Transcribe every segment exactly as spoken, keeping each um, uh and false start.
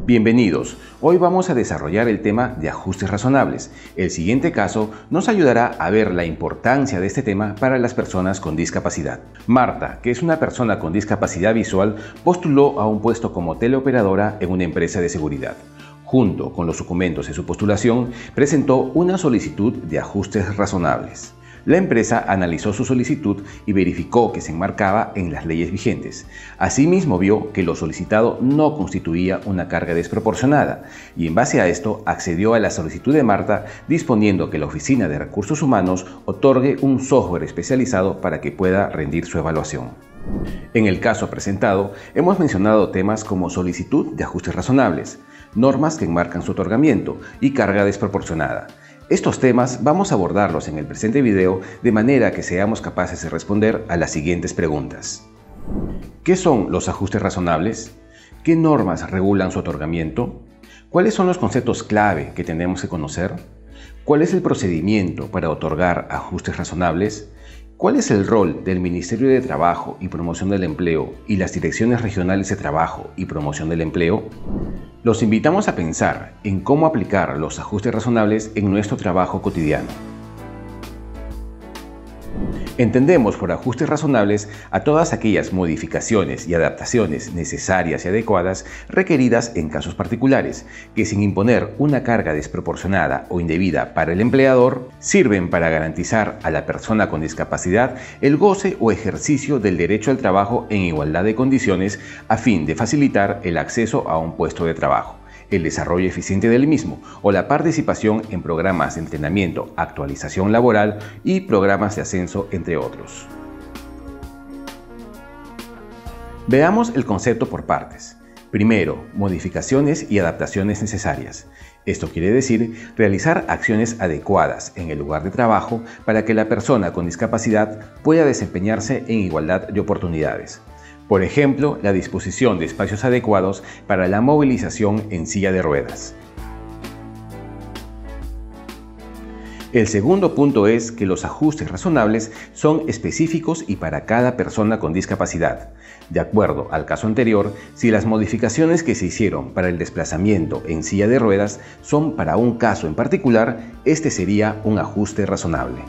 Bienvenidos, hoy vamos a desarrollar el tema de ajustes razonables. El siguiente caso nos ayudará a ver la importancia de este tema para las personas con discapacidad. Marta, que es una persona con discapacidad visual, postuló a un puesto como teleoperadora en una empresa de seguridad. Junto con los documentos de su postulación, presentó una solicitud de ajustes razonables. La empresa analizó su solicitud y verificó que se enmarcaba en las leyes vigentes. Asimismo, vio que lo solicitado no constituía una carga desproporcionada y en base a esto accedió a la solicitud de Marta, disponiendo que la Oficina de Recursos Humanos otorgue un software especializado para que pueda rendir su evaluación. En el caso presentado, hemos mencionado temas como solicitud de ajustes razonables, normas que enmarcan su otorgamiento y carga desproporcionada. Estos temas vamos a abordarlos en el presente video de manera que seamos capaces de responder a las siguientes preguntas. ¿Qué son los ajustes razonables? ¿Qué normas regulan su otorgamiento? ¿Cuáles son los conceptos clave que tenemos que conocer? ¿Cuál es el procedimiento para otorgar ajustes razonables? ¿Cuál es el rol del Ministerio de Trabajo y Promoción del Empleo y las Direcciones Regionales de Trabajo y Promoción del Empleo? Los invitamos a pensar en cómo aplicar los ajustes razonables en nuestro trabajo cotidiano. Entendemos por ajustes razonables a todas aquellas modificaciones y adaptaciones necesarias y adecuadas requeridas en casos particulares, que sin imponer una carga desproporcionada o indebida para el empleador, sirven para garantizar a la persona con discapacidad el goce o ejercicio del derecho al trabajo en igualdad de condiciones a fin de facilitar el acceso a un puesto de trabajo, el desarrollo eficiente del mismo o la participación en programas de entrenamiento, actualización laboral y programas de ascenso, entre otros. Veamos el concepto por partes. Primero, modificaciones y adaptaciones necesarias. Esto quiere decir realizar acciones adecuadas en el lugar de trabajo para que la persona con discapacidad pueda desempeñarse en igualdad de oportunidades. Por ejemplo, la disposición de espacios adecuados para la movilización en silla de ruedas. El segundo punto es que los ajustes razonables son específicos y para cada persona con discapacidad. De acuerdo al caso anterior, si las modificaciones que se hicieron para el desplazamiento en silla de ruedas son para un caso en particular, este sería un ajuste razonable.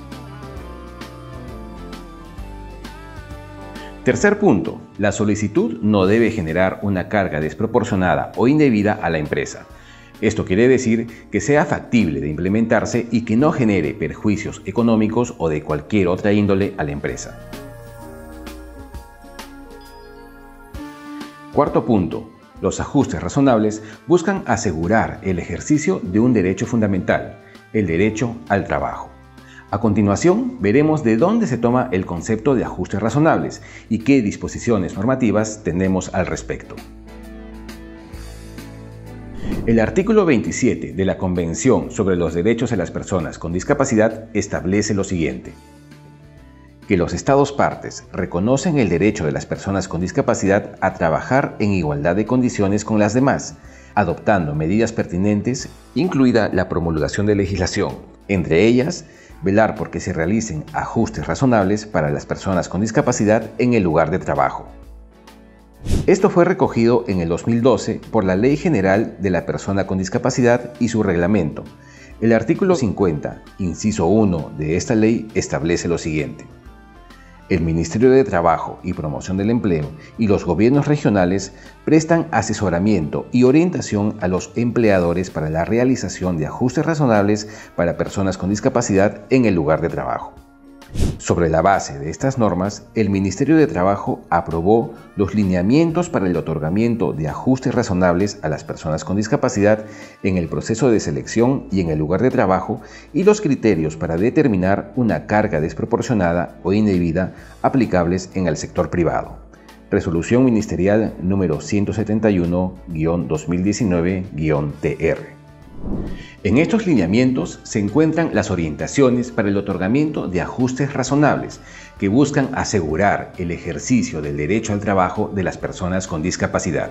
Tercer punto, la solicitud no debe generar una carga desproporcionada o indebida a la empresa. Esto quiere decir que sea factible de implementarse y que no genere perjuicios económicos o de cualquier otra índole a la empresa. Cuarto punto, los ajustes razonables buscan asegurar el ejercicio de un derecho fundamental, el derecho al trabajo. A continuación, veremos de dónde se toma el concepto de ajustes razonables y qué disposiciones normativas tenemos al respecto. El artículo veintisiete de la Convención sobre los Derechos de las Personas con Discapacidad establece lo siguiente: que los Estados partes reconocen el derecho de las personas con discapacidad a trabajar en igualdad de condiciones con las demás, adoptando medidas pertinentes, incluida la promulgación de legislación, entre ellas, velar por que se realicen ajustes razonables para las personas con discapacidad en el lugar de trabajo. Esto fue recogido en el dos mil doce por la Ley General de la Persona con Discapacidad y su reglamento. El artículo cincuenta, inciso uno de esta ley establece lo siguiente: el Ministerio de Trabajo y Promoción del Empleo y los gobiernos regionales prestan asesoramiento y orientación a los empleadores para la realización de ajustes razonables para personas con discapacidad en el lugar de trabajo. Sobre la base de estas normas, el Ministerio de Trabajo aprobó los lineamientos para el otorgamiento de ajustes razonables a las personas con discapacidad en el proceso de selección y en el lugar de trabajo y los criterios para determinar una carga desproporcionada o indebida aplicables en el sector privado. Resolución Ministerial número ciento setenta y uno guión dos mil diecinueve guión T R. En estos lineamientos se encuentran las orientaciones para el otorgamiento de ajustes razonables que buscan asegurar el ejercicio del derecho al trabajo de las personas con discapacidad.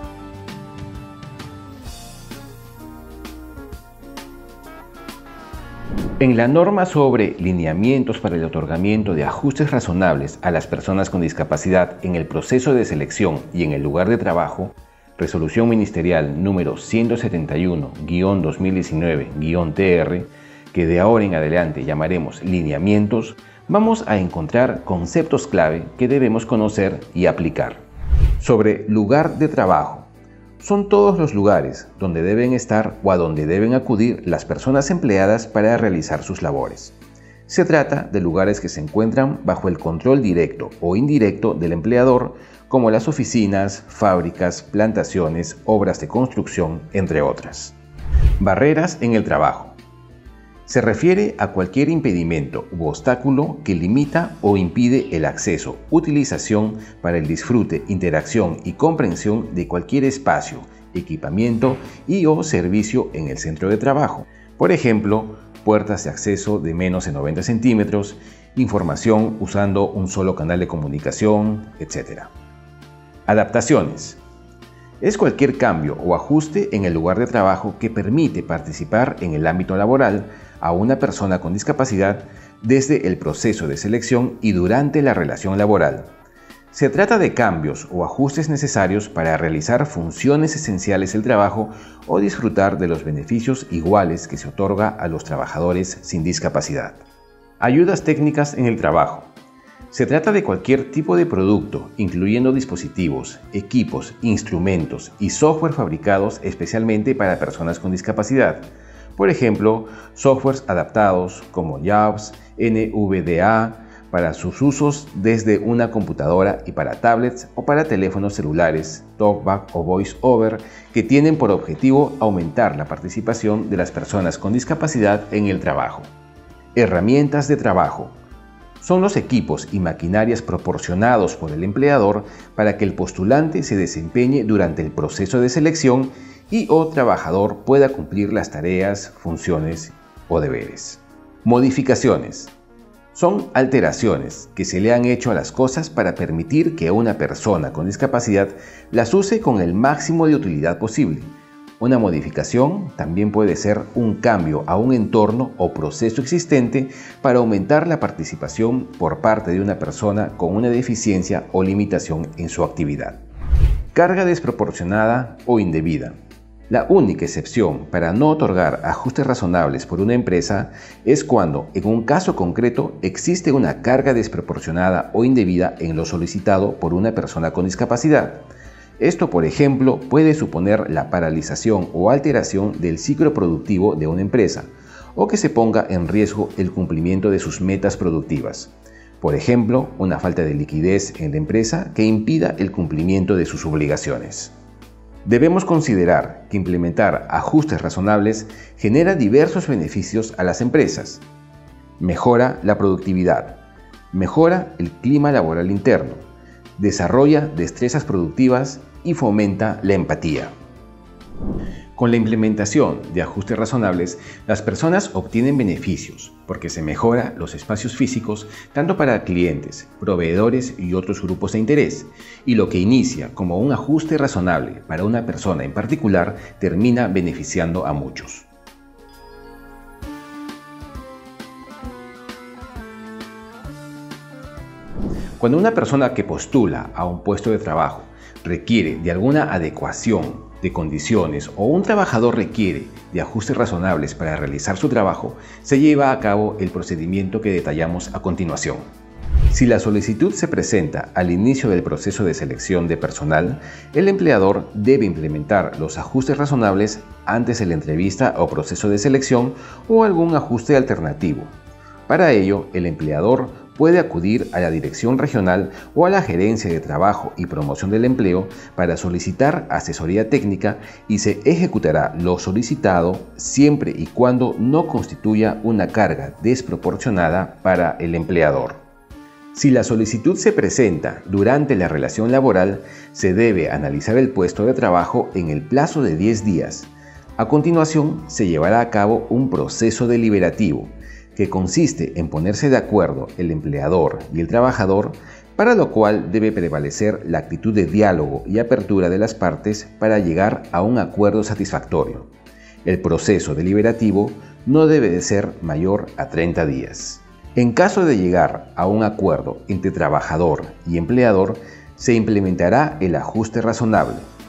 En la norma sobre lineamientos para el otorgamiento de ajustes razonables a las personas con discapacidad en el proceso de selección y en el lugar de trabajo, Resolución Ministerial número ciento setenta y uno guión dos mil diecinueve guión T R, que de ahora en adelante llamaremos lineamientos, vamos a encontrar conceptos clave que debemos conocer y aplicar. Sobre lugar de trabajo. Son todos los lugares donde deben estar o a donde deben acudir las personas empleadas para realizar sus labores. Se trata de lugares que se encuentran bajo el control directo o indirecto del empleador, como las oficinas, fábricas, plantaciones, obras de construcción, entre otras. Barreras en el trabajo. Se refiere a cualquier impedimento u obstáculo que limita o impide el acceso, utilización para el disfrute, interacción y comprensión de cualquier espacio, equipamiento y o servicio en el centro de trabajo. Por ejemplo, puertas de acceso de menos de noventa centímetros, información usando un solo canal de comunicación, etcétera. Adaptaciones. Es cualquier cambio o ajuste en el lugar de trabajo que permite participar en el ámbito laboral a una persona con discapacidad desde el proceso de selección y durante la relación laboral. Se trata de cambios o ajustes necesarios para realizar funciones esenciales del trabajo o disfrutar de los beneficios iguales que se otorga a los trabajadores sin discapacidad. Ayudas técnicas en el trabajo. Se trata de cualquier tipo de producto, incluyendo dispositivos, equipos, instrumentos y software fabricados especialmente para personas con discapacidad. Por ejemplo, softwares adaptados como JAWS, N V D A, para sus usos desde una computadora y para tablets o para teléfonos celulares, TalkBack o VoiceOver, que tienen por objetivo aumentar la participación de las personas con discapacidad en el trabajo. Herramientas de trabajo. Son los equipos y maquinarias proporcionados por el empleador para que el postulante se desempeñe durante el proceso de selección y o trabajador pueda cumplir las tareas, funciones o deberes. Modificaciones. Son alteraciones que se le han hecho a las cosas para permitir que una persona con discapacidad las use con el máximo de utilidad posible. Una modificación también puede ser un cambio a un entorno o proceso existente para aumentar la participación por parte de una persona con una deficiencia o limitación en su actividad. Carga desproporcionada o indebida. La única excepción para no otorgar ajustes razonables por una empresa es cuando, en un caso concreto, existe una carga desproporcionada o indebida en lo solicitado por una persona con discapacidad. Esto, por ejemplo, puede suponer la paralización o alteración del ciclo productivo de una empresa, o que se ponga en riesgo el cumplimiento de sus metas productivas. Por ejemplo, una falta de liquidez en la empresa que impida el cumplimiento de sus obligaciones. Debemos considerar que implementar ajustes razonables genera diversos beneficios a las empresas. Mejora la productividad, mejora el clima laboral interno, desarrolla destrezas productivas y fomenta la empatía. Con la implementación de ajustes razonables, las personas obtienen beneficios porque se mejora los espacios físicos tanto para clientes, proveedores y otros grupos de interés, y lo que inicia como un ajuste razonable para una persona en particular termina beneficiando a muchos. Cuando una persona que postula a un puesto de trabajo requiere de alguna adecuación de condiciones o un trabajador requiere de ajustes razonables para realizar su trabajo, se lleva a cabo el procedimiento que detallamos a continuación. Si la solicitud se presenta al inicio del proceso de selección de personal, el empleador debe implementar los ajustes razonables antes de la entrevista o proceso de selección o algún ajuste alternativo. Para ello, el empleador puede acudir a la Dirección Regional o a la Gerencia de Trabajo y Promoción del Empleo para solicitar asesoría técnica y se ejecutará lo solicitado siempre y cuando no constituya una carga desproporcionada para el empleador. Si la solicitud se presenta durante la relación laboral, se debe analizar el puesto de trabajo en el plazo de diez días. A continuación, se llevará a cabo un proceso deliberativo, que consiste en ponerse de acuerdo el empleador y el trabajador, para lo cual debe prevalecer la actitud de diálogo y apertura de las partes para llegar a un acuerdo satisfactorio. El proceso deliberativo no debe de ser mayor a treinta días. En caso de llegar a un acuerdo entre trabajador y empleador, se implementará el ajuste razonable.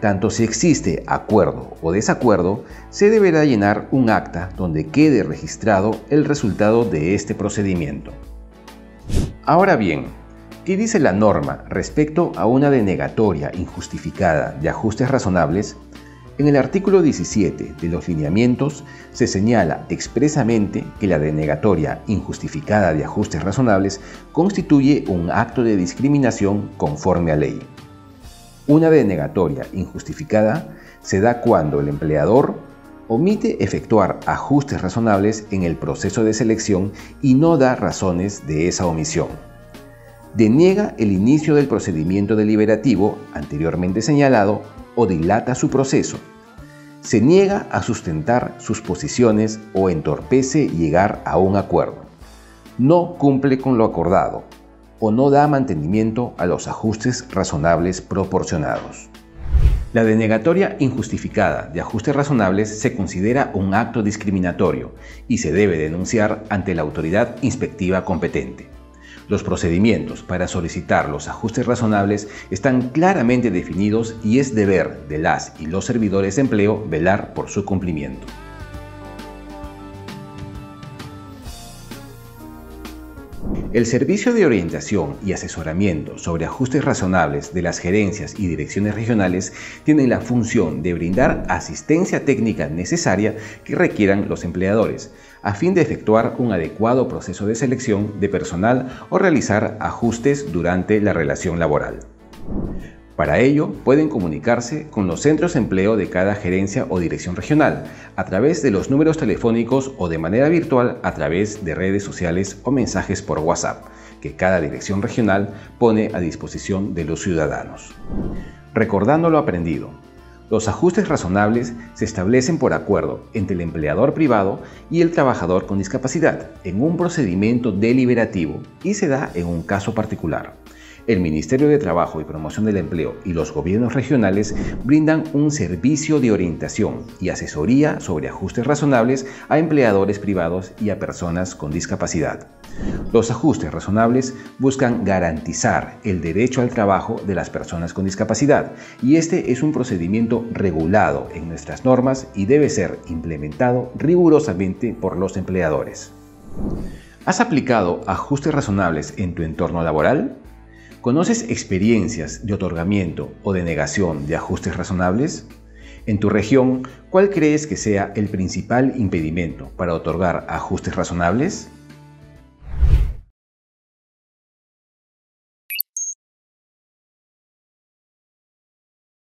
Tanto si existe acuerdo o desacuerdo, se deberá llenar un acta donde quede registrado el resultado de este procedimiento. Ahora bien, ¿qué dice la norma respecto a una denegatoria injustificada de ajustes razonables? En el artículo diecisiete de los lineamientos se señala expresamente que la denegatoria injustificada de ajustes razonables constituye un acto de discriminación conforme a ley. Una denegatoria injustificada se da cuando el empleador omite efectuar ajustes razonables en el proceso de selección y no da razones de esa omisión. Deniega el inicio del procedimiento deliberativo anteriormente señalado o dilata su proceso. Se niega a sustentar sus posiciones o entorpece llegar a un acuerdo. No cumple con lo acordado o no da mantenimiento a los ajustes razonables proporcionados. La denegatoria injustificada de ajustes razonables se considera un acto discriminatorio y se debe denunciar ante la autoridad inspectiva competente. Los procedimientos para solicitar los ajustes razonables están claramente definidos y es deber de las y los servidores de empleo velar por su cumplimiento. El Servicio de Orientación y Asesoramiento sobre Ajustes Razonables de las gerencias y direcciones regionales tiene la función de brindar asistencia técnica necesaria que requieran los empleadores, a fin de efectuar un adecuado proceso de selección de personal o realizar ajustes durante la relación laboral. Para ello, pueden comunicarse con los centros de empleo de cada gerencia o dirección regional, a través de los números telefónicos o de manera virtual a través de redes sociales o mensajes por WhatsApp, que cada dirección regional pone a disposición de los ciudadanos. Recordando lo aprendido, los ajustes razonables se establecen por acuerdo entre el empleador privado y el trabajador con discapacidad en un procedimiento deliberativo y se da en un caso particular. El Ministerio de Trabajo y Promoción del Empleo y los gobiernos regionales brindan un servicio de orientación y asesoría sobre ajustes razonables a empleadores privados y a personas con discapacidad. Los ajustes razonables buscan garantizar el derecho al trabajo de las personas con discapacidad y este es un procedimiento regulado en nuestras normas y debe ser implementado rigurosamente por los empleadores. ¿Has aplicado ajustes razonables en tu entorno laboral? ¿Conoces experiencias de otorgamiento o denegación de ajustes razonables? En tu región, ¿cuál crees que sea el principal impedimento para otorgar ajustes razonables?